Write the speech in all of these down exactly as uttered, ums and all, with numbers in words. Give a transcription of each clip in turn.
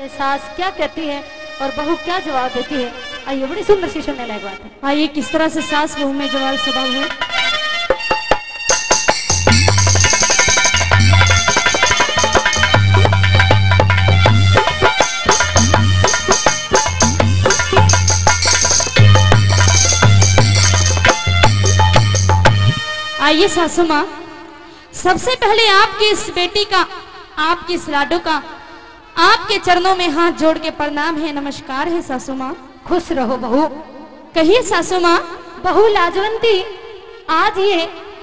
सास क्या कहती है और बहू क्या जवाब देती है। आइए, बड़ी सुंदर सी सुनने लायक बात है। आइए किस तरह से सास बहू में जवाब स्वभाव है। आइए सासू माँ, सबसे पहले आपकी इस बेटी का, आपकी इस लाडो का आपके चरणों में हाथ जोड़ के प्रणाम है, नमस्कार है सासू माँ। खुश रहो बहू। कहिए सासू माँ। बहू लाजवंती, आज ये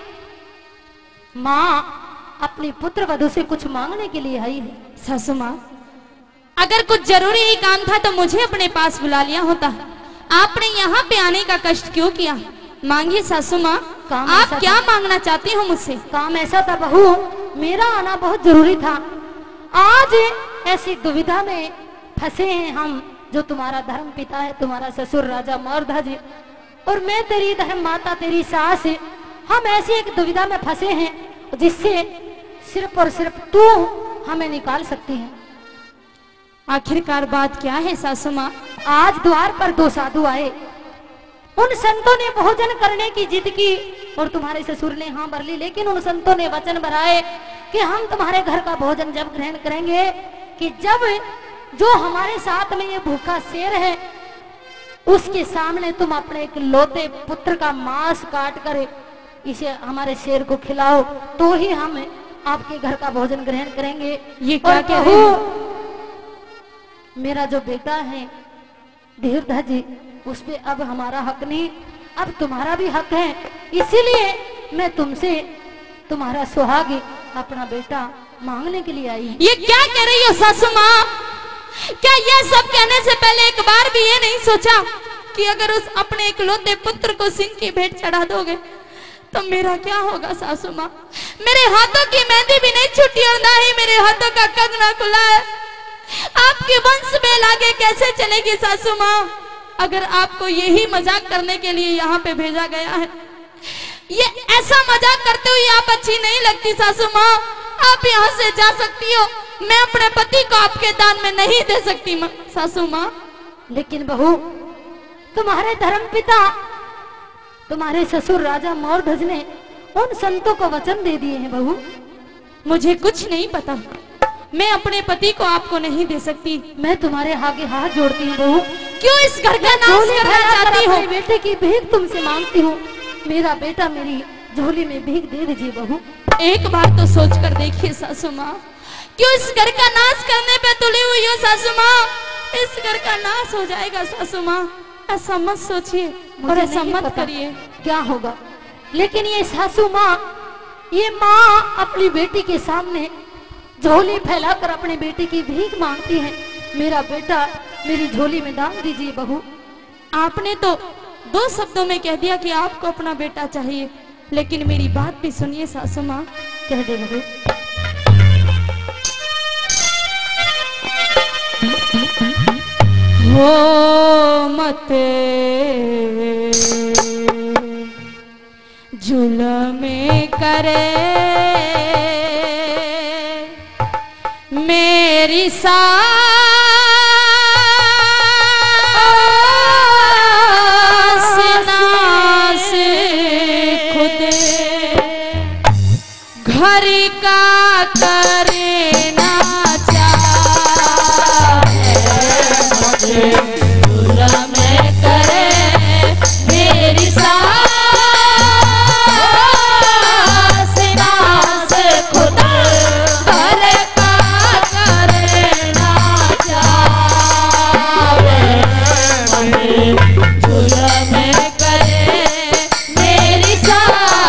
माँ अपनी पुत्र वधू से कुछ मांगने के लिए आई है। सासू माँ, अगर कुछ जरूरी ही काम था तो मुझे अपने पास बुला लिया होता, आपने यहाँ पे आने का कष्ट क्यों किया? मांगिए सासू माँ, आप क्या मांगना चाहती हो मुझसे? काम ऐसा था बहू, मेरा आना बहुत जरूरी था। आज ऐसी दुविधा में फंसे हैं हम, जो तुम्हारा धर्म पिता है, तुम्हारा ससुर राजा मौर्धज, और मैं तेरी धर्म माता, तेरी सास, हम ऐसी एक दुविधा में फंसे हैं जिससे सिर्फ और सिर्फ तू हमें निकाल सकती है। आखिरकार बात क्या है सासू माँ? आज द्वार पर दो साधु आए, उन संतों ने भोजन करने की जिद की और तुम्हारे ससुर ने हाँ भर ली, लेकिन उन संतों ने वचन भराए कि हम तुम्हारे घर का भोजन जब ग्रहण करेंगे कि जब जो हमारे साथ में ये भूखा शेर है उसके सामने तुम अपने एक लौते पुत्र का मांस काट कर इसे हमारे शेर को खिलाओ, तो ही हम आपके घर का भोजन ग्रहण करेंगे। ये क्या कह रहे हो? मेरा जो बेटा है धीरधज, उस पे अब हमारा हक नहीं, अब तुम्हारा भी हक है, इसीलिए मैं तुमसे तुम्हारा सुहाग, अपना बेटा मांगने के लिए आई। ये क्या कह रही हो सासू माँ? क्या ये सब कहने से पहले एक बार भी ये नहीं सोचा कि अगर उस अपने इकलौते पुत्र को सिंह की भेंट चढ़ा दोगे तो मेरा क्या होगा सासू माँ? मेरे हाथों की मेहंदी भी नहीं छूटी और ना ही मेरे हाथों का कंगना खुला है। आपके वंश में आगे कैसे चलेगी सासू माँ? अगर आपको यही मजाक करने के लिए यहाँ पे भेजा गया है, ये ऐसा मजाक करते हुए आप अच्छी नहीं लगती सासू माँ। आप यहाँ से जा सकती हो, मैं अपने पति को आपके दान में नहीं दे सकती माँ, सासू माँ। लेकिन बहू, तुम्हारे धर्म पिता, तुम्हारे ससुर राजा मौर्धज ने उन संतों को वचन दे दिए हैं बहू। मुझे कुछ नहीं पता, मैं अपने पति को आपको नहीं दे सकती। मैं तुम्हारे आगे हाथ जोड़ती हूँ बहू। क्यों इस घर का नाश करना चाहती हो? बेटे की भीख तुमसे मांगती हूँ, मेरा बेटा मेरी झोली में भीख दे दीजिए बहू। एक बार तो सोच कर देखिए सासू माँ, क्यों इस घर का नाश करने पे तुली हुई हो सासू माँ? इस घर का नाश हो जाएगा सासू माँ, ऐसा मत सोचिए और ऐसा मत करिए। क्या होगा? लेकिन ये सासू माँ, ये माँ अपनी बेटी के सामने झोली फैलाकर अपने बेटे की भीख मांगती है। मेरा बेटा मेरी झोली में डाल दीजिए बहू। आपने तो दो शब्दों में कह दिया कि आपको अपना बेटा चाहिए, लेकिन मेरी बात भी सुनिए सासू माँ। कह दे बहू। हो मत जुल्म करे मेरी सास नास खुद घर का करना चाहे मुझे जुल्म करे मेरी सास नास खुद घर का करना चाहे मुझे जुल्म करे मेरी सास।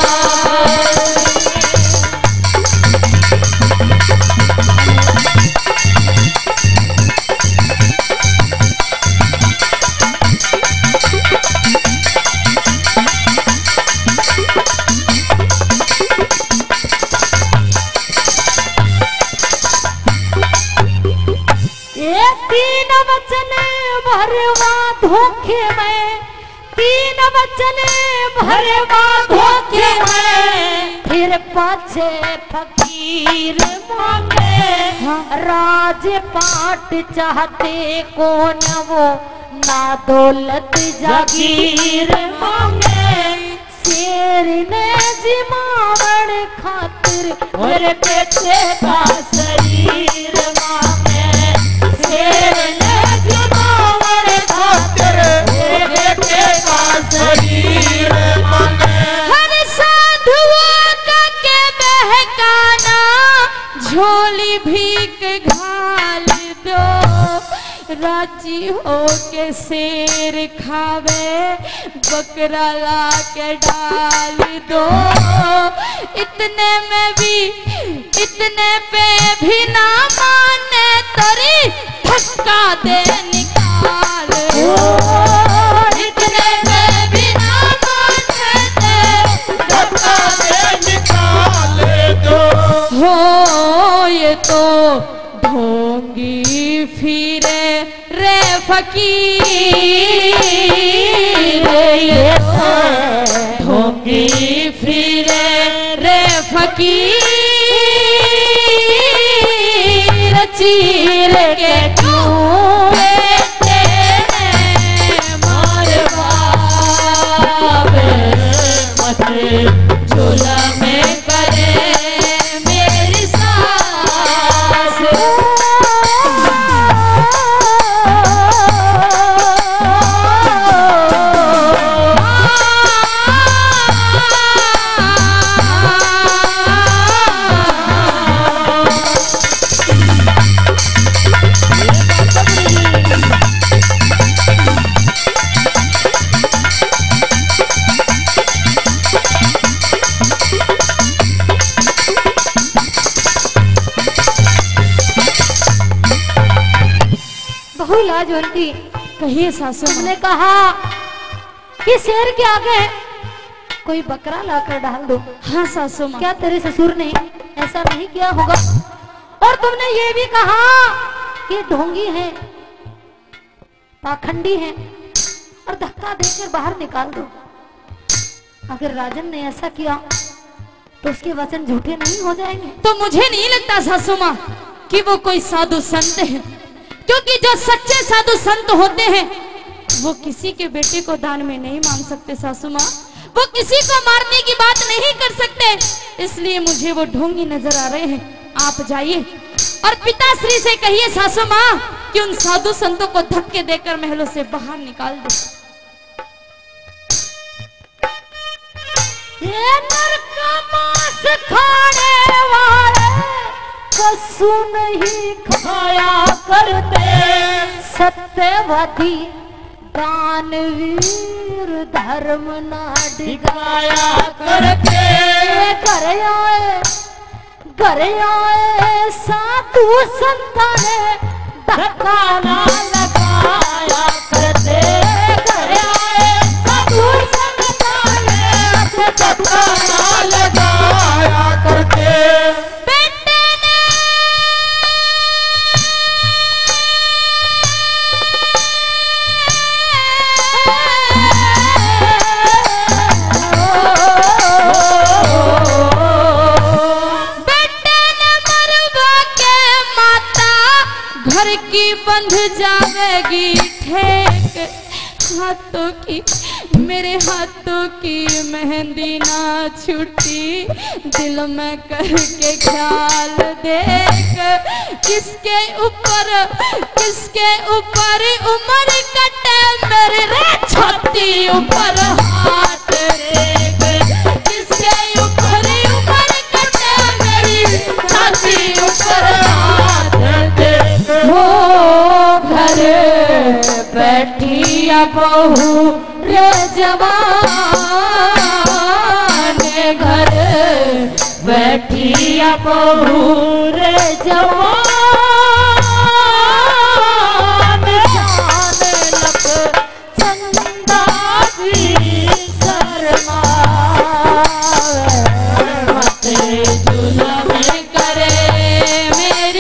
तीन वचन भरवा धोखे में, तीन वचन भरवा धोखे में, फिर पाछे फकीर मांगे, राज पाट चाहते कौन वो ना दौलत जागीर मांगे। शेर ने जिमावड़ खातिर मेरे बेटे का शरीर मांगे। शेर ने जिमावड़ खातिर मेरे बेटे का शरीर मांगे। हर साधुओं का के बहकाना, झोली भीख घाल दो, राजी हो के शेर खावे, बकरा ला के डाल दो। इतने में भी इतने पे भी ना माने, तरी धक्का दे निकाल दो। इतने में भी ना माने, धक्का दे निकाल दो। हो ये तो ढोंगी फिरे रे फकीर, ये तो ढोंगी फिरे रे फकीर, चीर के झूला में करे मेरी सास। उनकी कहिए सासू, हमने कहा कि शेर के आगे कोई बकरा लाकर डाल दो। हाँ सासू माँ। क्या तेरे ससुर ने ऐसा नहीं किया होगा? और तुमने ये भी कहा कि ढोंगी है, पाखंडी है, और धक्का देकर बाहर निकाल दो। अगर राजन ने ऐसा किया तो उसके वचन झूठे नहीं हो जाएंगे? तो मुझे नहीं लगता सासू माँ कि वो कोई साधु संत है, क्योंकि जो सच्चे साधु संत होते हैं वो किसी के बेटे को दान में नहीं मांग सकते सासू माँ, वो किसी को मारने की बात नहीं कर सकते। इसलिए मुझे वो ढोंगी नजर आ रहे हैं। आप जाइए और पिताश्री से कहिए सासू माँ कि उन साधु संतों को धक्के देकर महलों से बाहर निकाल दे। ये नरक मांस खाने वाले पशु नहीं खाया करते, सत्यवती दानवीर धर्म ना डिगाया करते। घर आए घर आए साधु संताने धक्का ना लगाया करते। घर आए साधु संताने धक्का ना लगाया करते। घर की बंध जाएगी ठेक, हाथों की मेरे हाथों की मेहंदी ना छूटी, दिल में करके ख्याल देख। किसके ऊपर किसके ऊपर उम्र कटे मेरे रे छाती ऊपर हाथ देख। किसके ऊपर उम्र कटे मेरी छाती ऊपर हाथ देख। हो घर बैठी बहू रे जवान, घर बैठी बहू रे जवान, शान लग चंदा भी शर्मा मत जुल्म करे मेरी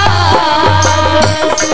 सास।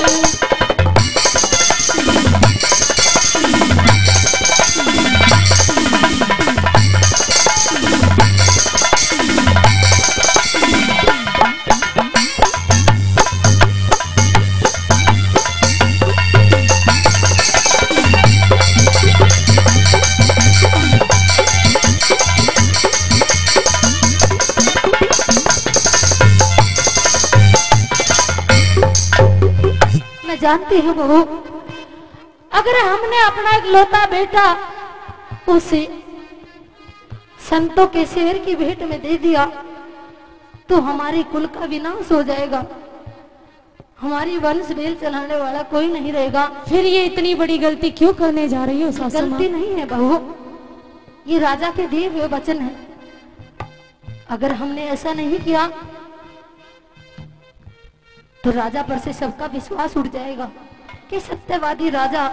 मैं जानती हूँ बहू, अगर हमने अपना इकलौता बेटा उसे संतों के शेर की भेंट में दे दिया तो हमारी कुल का विनाश हो जाएगा, हमारी वंश बेल चलाने वाला कोई नहीं रहेगा। फिर ये इतनी बड़ी गलती क्यों करने जा रही हो सासू माँ? गलती नहीं है बहू, ये राजा के दिए हुए वचन है। अगर हमने ऐसा नहीं किया तो राजा पर से सबका विश्वास उठ जाएगा कि सत्यवादी राजा,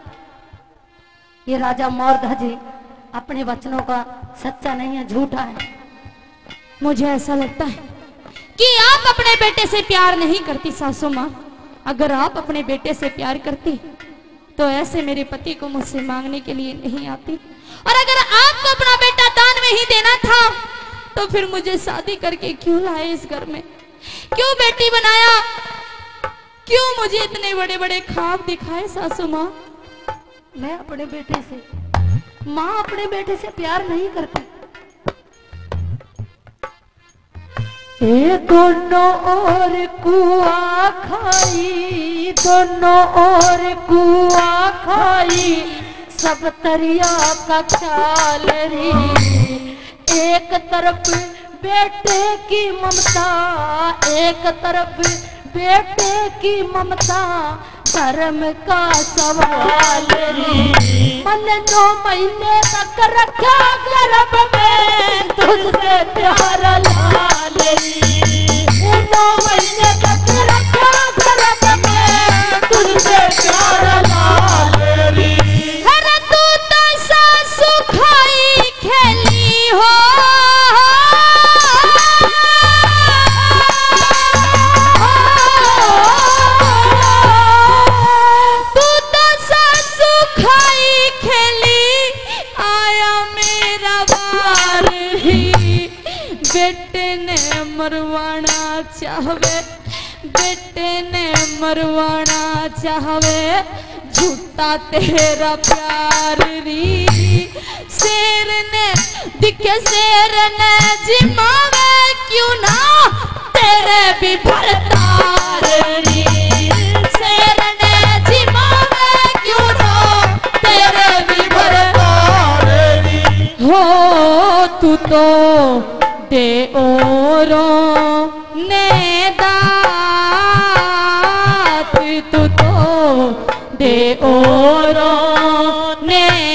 ये राजा मौर्धज अपने वचनों का सच्चा नहीं है, झूठा है। मुझे ऐसा लगता है कि आप अपने बेटे से प्यार नहीं करती सासू माँ। अगर आप अपने बेटे से प्यार करती तो ऐसे मेरे पति को मुझसे मांगने के लिए नहीं आती, और अगर आपको अपना बेटा दान में ही देना था तो फिर मुझे शादी करके क्यों लाए इस घर में, क्यों बेटी बनाया, क्यों मुझे इतने बड़े बड़े ख्वाब दिखाए सासू माँ? मैं अपने बेटे से, माँ अपने बेटे से प्यार नहीं करती। ये दोनों ओर कुआ खाई, दोनों ओर कुआ खाई, सब तरिया का ख्याल री। एक तरफ बेटे की ममता, एक तरफ बेटे की ममता, धर्म का सवाल रे। मन दो महीने तक रखा गर्भ में तुझसे प्यार लाल री। दो महीने तक रखा गर्भ में तुझसे प्यार लाल री। अरे तू तो सासू खाई खेली हो, बेटे ने मरवाना चाहवे, बेटे ने मरवाना चाहवे, झूठा तेरा प्यार री। शेर ने दिखे शेर ने जिमावे, क्यों ना तेरे भी भरतार री। शेर ने जिमावे, क्यों ना तेरे भी भरतार री। हो तू तो दे ओरों ने दात, तू तो दे ओरों ने